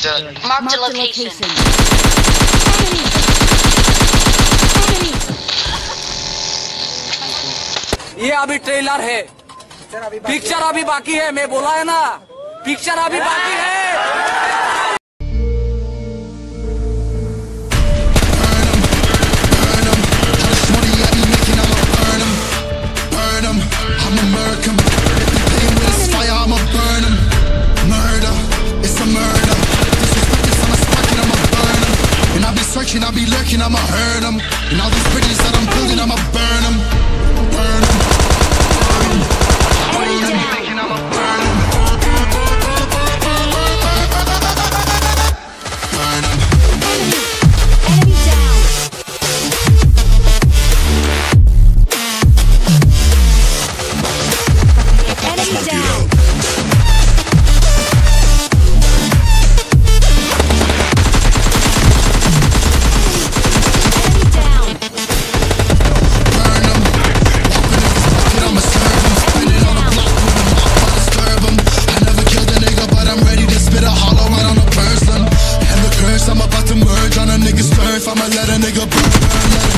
Marked a location. ये अभी trailer है, पिक्चर अभी बाकी है। मैं बोला है ना, पिक्चर अभी बाकी है। I'll be lurking, I'ma hurt them. And all these bridges that I'm building, I'ma burn them. Burn them. Burn them. I'ma burn them. Burn them. Enemy down. Enemy down. I'm about to merge on a nigga's turf. I'ma let a nigga burn.